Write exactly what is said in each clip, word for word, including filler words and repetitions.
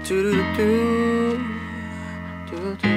Du, du, du, du, du,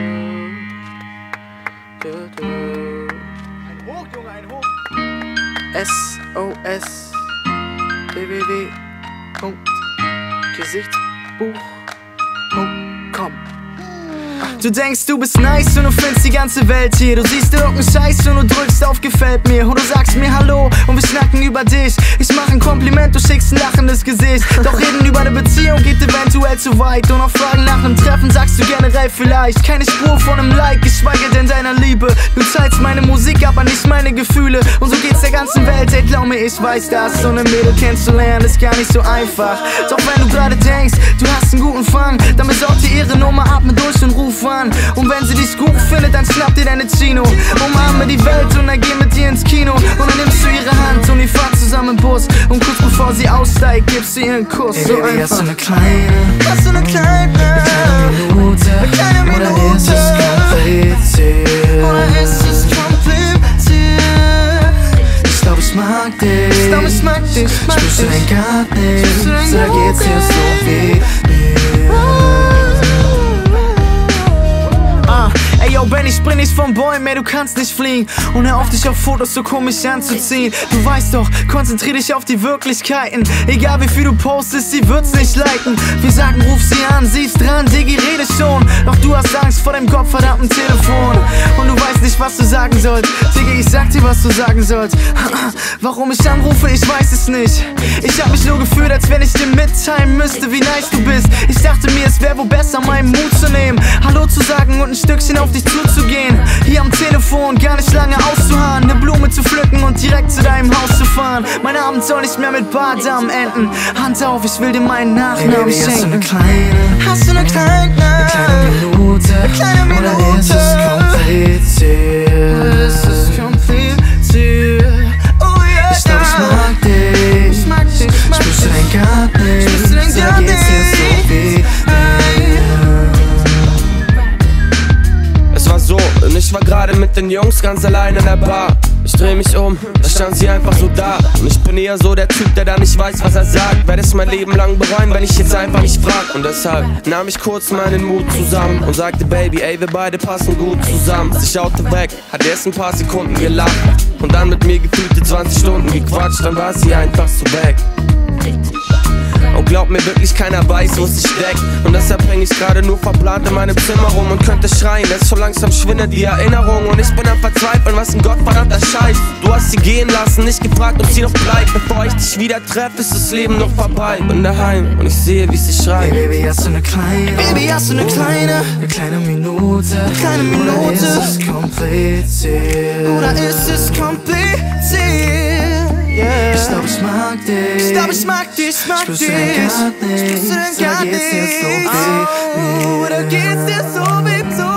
du, du. Ein Hoch, Junge, ein Hoch. S O S w w w punkt gesichtsbuch punkt com. Du denkst, du bist nice und du findest die ganze Welt hier. Du siehst irgendeinen Scheiß und du drückst auf gefällt mir. Und du sagst mir Hallo und wir schnacken über dich. Ich mach ein Kompliment, du schickst ein lachendes Gesicht. Doch reden über eine Beziehung geht eventuell zu weit. Und auf Fragen nach einem Treffen sagst du generell vielleicht. Keine Spur von einem Like, geschweige denn deiner Liebe. Du zeigst meine Musik, aber nicht meine Gefühle. Und so geht's der ganzen Welt, ey, glaub mir, ich weiß das. So eine Mädel kennenzulernen ist gar nicht so einfach. Doch wenn du gerade denkst, du hast einen guten Fang, dann besorg dir ihre Nummer, atme durch und ruf an. Und wenn sie dich gut findet, dann schnapp dir deine Chino. Umarme die Welt und dann geh mit dir ins Kino. Und dann nimmst du ihre Hand und ihr fahrt zusammen im Bus. Und kurz bevor sie aussteigt, gibst du ihr einen Kuss. Hey, so Baby, einfach. hast du eine kleine, Hast du eine kleine, eine kleine Minute, eine kleine Minute, oder ist es kompliziert? oder ist es kompliziert? Ich glaub, ich mag dich, Ich glaub, ich mag dich, ich mag spürst du dich. denn gar Spürst du denn nichts, oder gar geht's dir so wie mir? Ah, ey yo, Ben, ich spring nicht vom Bäumen, ey, du kannst nicht fliegen. Und hör auf, dich auf Fotos so komisch anzuziehen. Du weißt doch, konzentrier dich auf die Wirklichkeiten. Egal wie viel du postest, sie wird's nicht liken. Wir sagen, ruf sie an, sie ist dran, Diggi, rede schon. Doch du hast Angst vor dem gottverdammten Telefon. Und du weißt nicht, was du sagen sollst. Diggi, ich sag dir, was du sagen sollst. Warum ich anrufe, ich weiß es nicht. Ich hab mich nur gefühlt, als wenn ich dir mitteilen müsste, wie nice du bist. Ich dachte mir, es wäre wohl besser, meinen Mut zu nehmen, Hallo zu sagen und ein Stückchen auf dich zuzugehen. Hier am Telefon gar nicht lange auszuharren, eine Blume zu pflücken und direkt zu deinem Haus zu fahren. Mein Abend soll nicht mehr mit Badam enden. Hand auf, ich will dir meinen Hey, Nachnamen Baby, hast du eine schenken. kleine, Hast du eine kleine, eine kleine Minute, eine kleine Minute, oder ist es kompliziert? oder ist es kompliziert? Oh yeah, Ich glaub, ich mag dich, ich mag dich, ich mag spürst du dich. denn gar Spürst du denn nichts, gar oder geht's dir so wie mir? Es war so, und ich war gerade mit den Jungs ganz allein in der Bar. Ich dreh mich um, da stand sie einfach so da. Und ich bin eher so der Typ, der da nicht weiß, was er sagt. Werd es mein Leben lang bereuen, wenn ich jetzt einfach nicht frag. Und deshalb nahm ich kurz meinen Mut zusammen und sagte, Baby, ey, wir beide passen gut zusammen. Sie schaute weg, hat erst ein paar Sekunden gelacht und dann mit mir gefühlte zwanzig Stunden gequatscht. Dann war sie einfach so weg. Und glaub mir wirklich, keiner weiß, wo es sich steckt. Und deshalb häng ich gerade nur verplant in meinem Zimmer rum und könnte schreien, denn so langsam schwindet die Erinnerung. Und ich bin am Verzweifeln, was ein gottverdammter Scheiß. Du hast sie gehen lassen, nicht gefragt, ob sie noch bleibt. Bevor ich dich wieder treffe, ist das Leben noch vorbei. Bin daheim und ich sehe, wie sie schreit. Hey, Baby, hast du eine kleine, Baby, hast du eine kleine, eine kleine Minute, eine kleine Minute, oder ist es kompliziert? oder ist es kompliziert? Yeah. Ich glaub, ich mag dich, Ich glaub, ich mag dich, ich mag spürst dich. du denn gar Spürst du denn nichts, gar oder geht's dir so nichts? wie mir? Oder geht's dir so wie so